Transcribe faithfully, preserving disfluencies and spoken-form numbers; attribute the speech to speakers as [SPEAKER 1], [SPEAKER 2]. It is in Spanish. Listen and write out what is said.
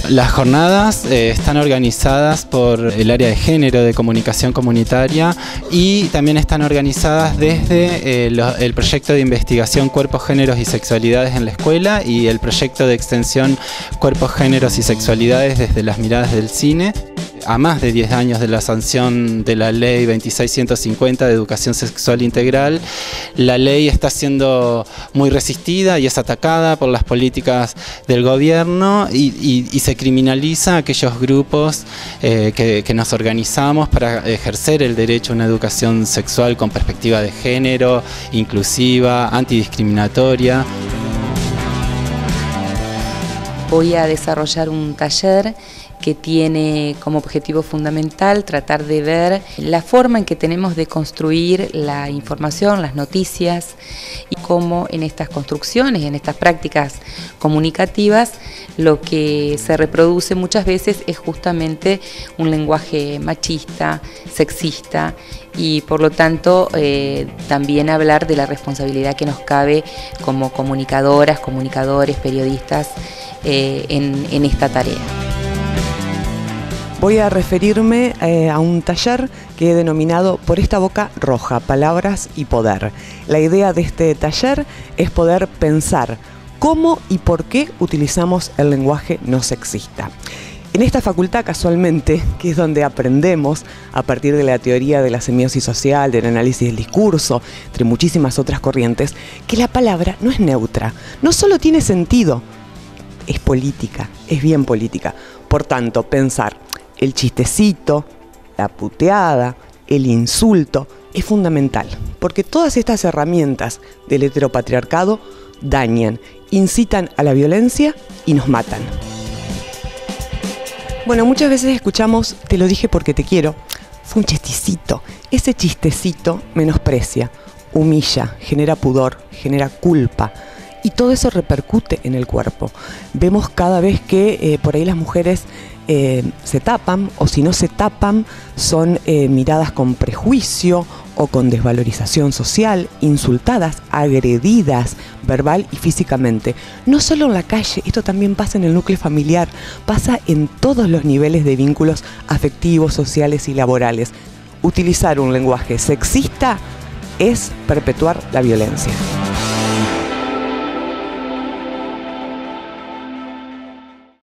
[SPEAKER 1] Las jornadas eh, están organizadas por el área de género de comunicación comunitaria y también están organizadas desde eh, lo, el proyecto de investigación Cuerpos, Géneros y Sexualidades en la Escuela y el proyecto de extensión Cuerpos, Géneros y Sexualidades desde las miradas del cine. A más de diez años de la sanción de la ley veintiséis ciento cincuenta de educación sexual integral, la ley está siendo muy resistida y es atacada por las políticas del gobierno y, y, y se criminaliza a aquellos grupos eh, que, que nos organizamos para ejercer el derecho a una educación sexual con perspectiva de género, inclusiva, antidiscriminatoria.
[SPEAKER 2] Voy a desarrollar un taller que tiene como objetivo fundamental tratar de ver la forma en que tenemos de construir la información, las noticias y cómo en estas construcciones, en estas prácticas comunicativas, lo que se reproduce muchas veces es justamente un lenguaje machista, sexista y por lo tanto eh, también hablar de la responsabilidad que nos cabe como comunicadoras, comunicadores, periodistas eh, en, en esta tarea.
[SPEAKER 3] Voy a referirme eh, a un taller que he denominado Por esta boca roja, palabras y poder. La idea de este taller es poder pensar cómo y por qué utilizamos el lenguaje no sexista. En esta facultad, casualmente, que es donde aprendemos a partir de la teoría de la semiosis social, del análisis del discurso, entre muchísimas otras corrientes, que la palabra no es neutra, no solo tiene sentido, es política, es bien política. Por tanto, pensar el chistecito, la puteada, el insulto es fundamental, porque todas estas herramientas del heteropatriarcado dañan, incitan a la violencia y nos matan. Bueno, muchas veces escuchamos, te lo dije porque te quiero, fue un chistecito. Ese chistecito menosprecia, humilla, genera pudor, genera culpa. Y todo eso repercute en el cuerpo. Vemos cada vez que eh, por ahí las mujeres eh, se tapan, o si no se tapan, son eh, miradas con prejuicio o con desvalorización social, insultadas, agredidas, verbal y físicamente. No solo en la calle, esto también pasa en el núcleo familiar, pasa en todos los niveles de vínculos afectivos, sociales y laborales. Utilizar un lenguaje sexista es perpetuar la violencia.